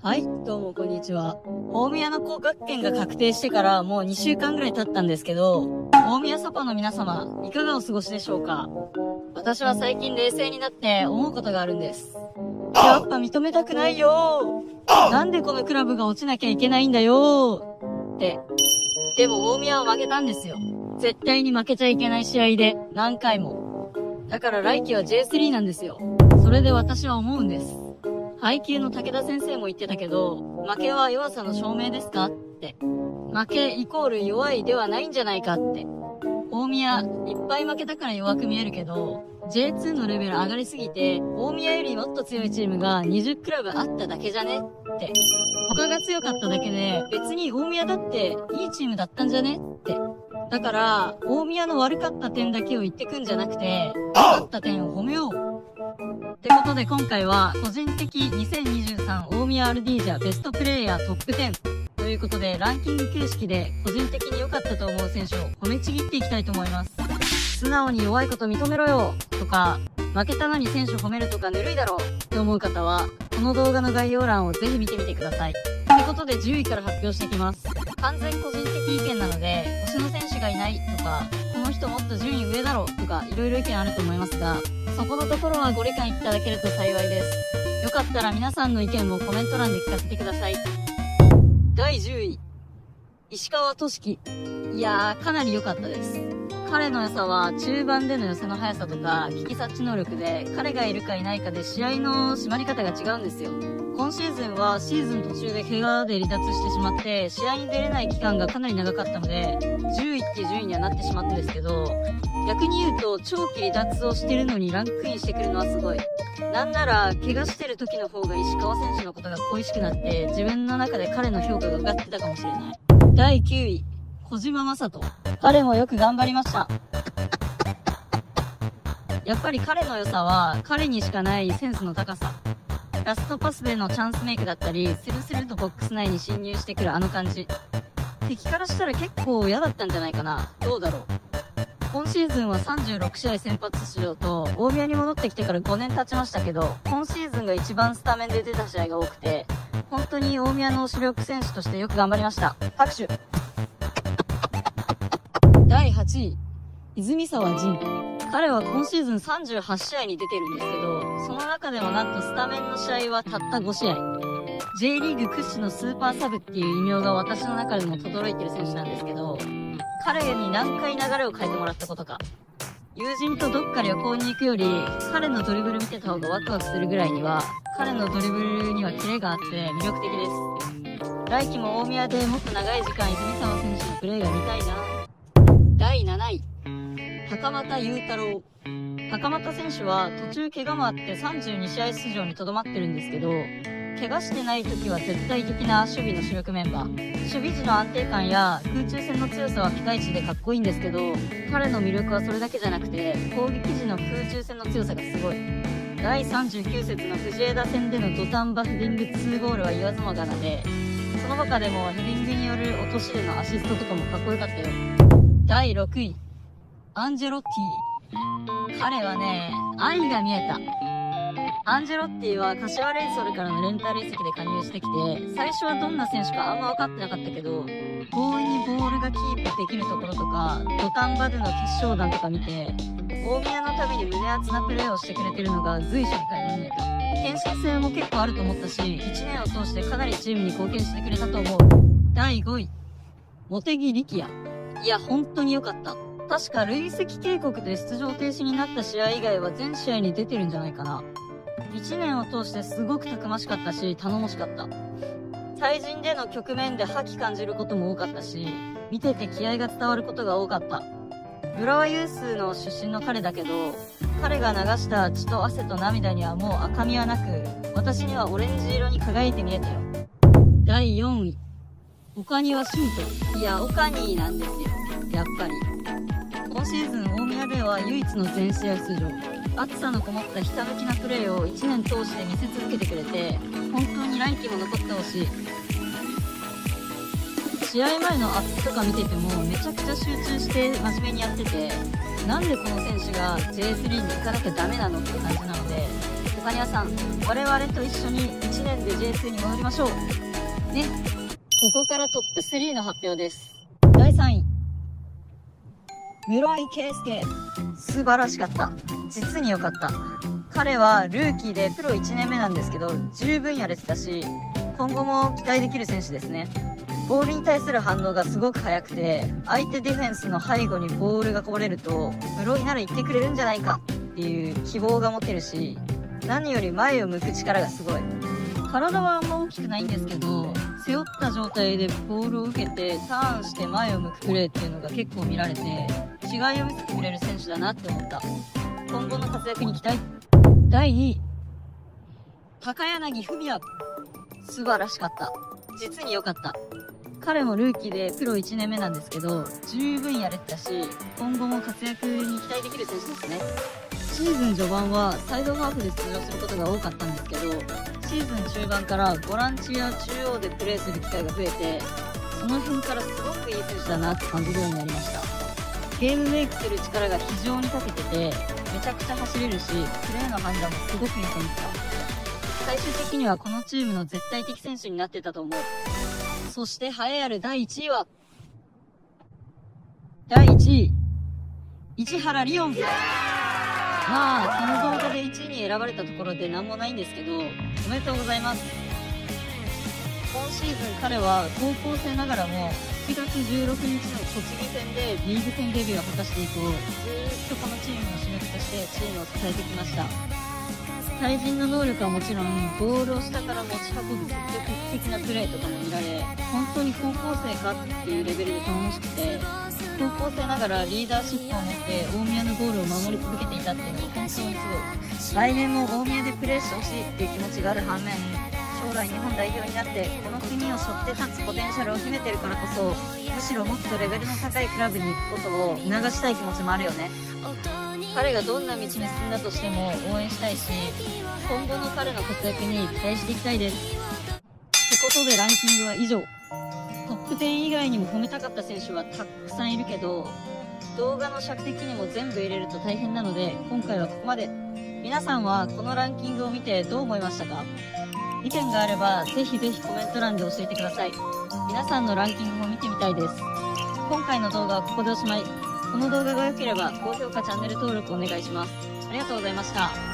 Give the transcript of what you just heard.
はい、どうもこんにちは。大宮の降格圏が確定してからもう2週間ぐらい経ったんですけど、大宮サパの皆様、いかがお過ごしでしょうか？私は最近冷静になって思うことがあるんです。やっぱ認めたくないよー。なんでこのクラブが落ちなきゃいけないんだよーって。でも大宮は負けたんですよ。絶対に負けちゃいけない試合で何回も。だから来季は J3 なんですよ。それで私は思うんです。配球の武田先生も言ってたけど、負けは弱さの証明ですかって。負けイコール弱いではないんじゃないかって。大宮、いっぱい負けたから弱く見えるけど、J2 のレベル上がりすぎて、大宮よりもっと強いチームが20クラブあっただけじゃねって。他が強かっただけで、別に大宮だっていいチームだったんじゃねって。だから、大宮の悪かった点だけを言ってくんじゃなくて、良かった点を褒めよう。ってことで今回は個人的2023大宮アルディージャベストプレイヤートップ10ということでランキング形式で個人的に良かったと思う選手を褒めちぎっていきたいと思います。素直に弱いこと認めろよとか負けたのに選手褒めるとかぬるいだろって思う方はこの動画の概要欄をぜひ見てみてください。ってことで10位から発表していきます。完全個人的意見なので推しの選手がいないとかこの人もっと順位上だろとかいろいろ意見あると思いますがそこのところはご理解いただけると幸いです。よかったら皆さんの意見もコメント欄で聞かせてください。第10位、石川俊樹。いやー、かなり良かったです。彼の良さは中盤での寄せの速さとか危機察知能力で彼がいるかいないかで試合の締まり方が違うんですよ。今シーズンはシーズン途中で怪我で離脱してしまって試合に出れない期間がかなり長かったので10位っていう順位にはなってしまったんですけど逆に言うと長期離脱をしてるのにランクインしてくるのはすごい。なんなら怪我してる時の方が石川選手のことが恋しくなって自分の中で彼の評価が上がってたかもしれない。第9位、小島正人。彼もよく頑張りました。やっぱり彼の良さは彼にしかないセンスの高さ。ラストパスでのチャンスメイクだったりスルスルとボックス内に侵入してくるあの感じ。敵からしたら結構嫌だったんじゃないかな。どうだろう。今シーズンは36試合先発出場と大宮に戻ってきてから5年経ちましたけど今シーズンが一番スタメンで出た試合が多くて本当に大宮の主力選手としてよく頑張りました。拍手。第8位、泉沢仁。彼は今シーズン38試合に出てるんですけどその中でもなんとスタメンの試合はたった5試合。J リーグ屈指のスーパーサブっていう異名が私の中でも轟いてる選手なんですけど彼に何回流れを変えてもらったことか。友人とどっか旅行に行くより彼のドリブル見てた方がワクワクするぐらいには彼のドリブルにはキレがあって魅力的です。来季も大宮でもっと長い時間泉沢選手のプレーが見たいな。第7位、袴田雄太郎。袴田選手は途中怪我もあって32試合出場にとどまってるんですけど怪我してない時は絶対的な守備の主力メンバー。守備時の安定感や空中戦の強さはピカイチでかっこいいんですけど彼の魅力はそれだけじゃなくて攻撃時の空中戦の強さがすごい。第39節の藤枝戦での土壇場ヘディング2ゴールは言わずもがなでその他でもヘディングによる落としでのアシストとかもかっこよかったよ。第6位、アンジェロッティ。彼はね、愛が見えた。アンジェロッティは柏レイソルからのレンタル移籍で加入してきて最初はどんな選手かあんま分かってなかったけど強引にボールがキープできるところとか土壇場での決勝弾とか見て大宮のために胸熱なプレーをしてくれてるのが随所に垣間見えた。献身性も結構あると思ったし1年を通してかなりチームに貢献してくれたと思う。第5位、茂木力也。いや本当に良かった。確か累積警告で出場停止になった試合以外は全試合に出てるんじゃないかな。1年を通してすごくたくましかったし頼もしかった。対人での局面で覇気感じることも多かったし見てて気合が伝わることが多かった。浦和ユースの出身の彼だけど彼が流した血と汗と涙にはもう赤みはなく私にはオレンジ色に輝いて見えたよ。第4位、岡庭俊人。いやオカニーなんですよやっぱり。今シーズン大宮では唯一の全試合出場。熱さのこもったひたむきなプレーを1年通して見せ続けてくれて本当に来季も残ってほしい。試合前のアップとか見ててもめちゃくちゃ集中して真面目にやっててなんでこの選手が J3 に行かなきゃダメなのって感じなのでカニアさん、我々と一緒に1年で J2 に戻りましょう。ね。ここからトップ3の発表です。第3位。室井圭介。素晴らしかった。実に良かった。彼はルーキーでプロ1年目なんですけど、十分やれてたし、今後も期待できる選手ですね。ボールに対する反応がすごく速くて、相手ディフェンスの背後にボールがこぼれると、室井なら行ってくれるんじゃないかっていう希望が持てるし、何より前を向く力がすごい。体はあんま大きくないんですけど、背負った状態でボールを受けてターンして前を向くプレーっていうのが結構見られて、違いを見せてくれる選手だなって思った。今後の活躍に期待。第2位。高柳文也。素晴らしかった。実に良かった。彼もルーキーでプロ1年目なんですけど、十分やれてたし、今後も活躍に期待できる選手ですね。シーズン序盤はサイドハーフで出場することが多かったんですけど、シーズン中盤からボランチや中央でプレーする機会が増えて、その辺からすごくいい選手だなって感じるようになりました。ゲームメイクする力が非常に長けてて、めちゃくちゃ走れるし、プレーの判断もすごくいいと思った。最終的にはこのチームの絶対的選手になってたと思う。そして栄えある第1位は、第1位、市原リオン。まあ、この動画で1位に選ばれたところで何もないんですけど、おめでとうございます。今シーズン彼は高校生ながらも7月16日の栃木戦でリーグ戦デビューを果たして以降、ずーっとこのチームの主力としてチームを支えてきました。対人の能力はもちろん、ボールを下から持ち運ぶ積極的なプレーとかも見られ、本当に高校生かっていうレベルで頼もしくて、高校生ながらリーダーシップを持って大宮のゴールを守り続けていたっていうのが本当にすごい。来年も大宮でプレーしてほしいっていう気持ちがある反面、将来日本代表になってこの国を背負って立つポテンシャルを秘めてるからこそ、むしろもっとレベルの高いクラブに行くことを促したい気持ちもあるよね。彼がどんな道に進んだとしても応援したいし、今後の彼の活躍に期待していきたいです。ってことでランキングは以上。トップ10以外にも褒めたかった選手はたくさんいるけど、動画の尺的にも全部入れると大変なので、今回はここまで。皆さんはこのランキングを見てどう思いましたか？意見があればぜひぜひコメント欄で教えてください。皆さんのランキングも見てみたいです。今回の動画はここでおしまい。この動画が良ければ高評価、チャンネル登録お願いします。ありがとうございました。